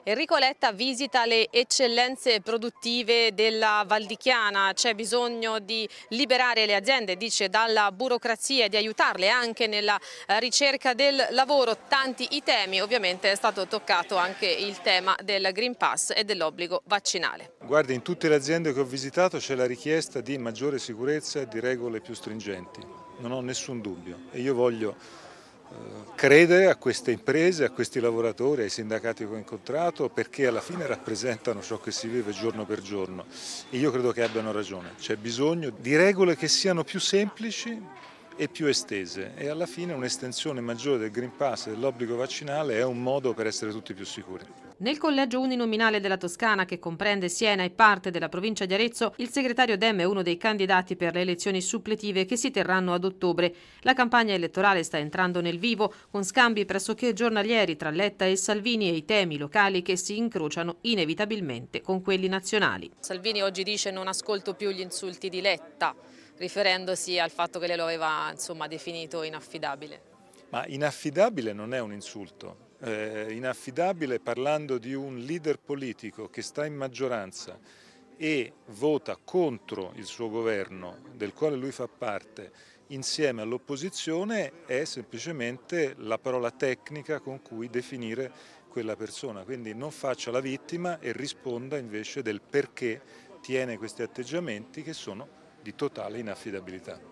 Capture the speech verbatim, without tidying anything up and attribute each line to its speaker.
Speaker 1: Enrico Letta visita le eccellenze produttive della Val di Chiana, c'è bisogno di liberare le aziende, dice, dalla burocrazia e di aiutarle anche nella ricerca del lavoro. Tanti i temi, ovviamente è stato toccato anche il tema del Green Pass e dell'obbligo vaccinale.
Speaker 2: Guardi, in tutte le aziende che ho visitato c'è la richiesta di maggiore sicurezza e di regole più stringenti, non ho nessun dubbio e io voglio eh, credere a queste imprese, a questi lavoratori, ai sindacati che ho incontrato, perché alla fine rappresentano ciò che si vive giorno per giorno e io credo che abbiano ragione, c'è bisogno di regole che siano più semplici e più estese e alla fine un'estensione maggiore del Green Pass e dell'obbligo vaccinale è un modo per essere tutti più sicuri.
Speaker 1: Nel collegio uninominale della Toscana, che comprende Siena e parte della provincia di Arezzo, il segretario Dem è uno dei candidati per le elezioni suppletive che si terranno ad ottobre. La campagna elettorale sta entrando nel vivo, con scambi pressoché giornalieri tra Letta e Salvini e i temi locali che si incrociano inevitabilmente con quelli nazionali. Salvini oggi dice: non ascolto più gli insulti di Letta, riferendosi al fatto che lei lo aveva, insomma, definito inaffidabile.
Speaker 2: Ma inaffidabile non è un insulto. Eh, inaffidabile parlando di un leader politico che sta in maggioranza e vota contro il suo governo, del quale lui fa parte, insieme all'opposizione, è semplicemente la parola tecnica con cui definire quella persona. Quindi non faccia la vittima e risponda invece del perché tiene questi atteggiamenti che sono di totale inaffidabilità.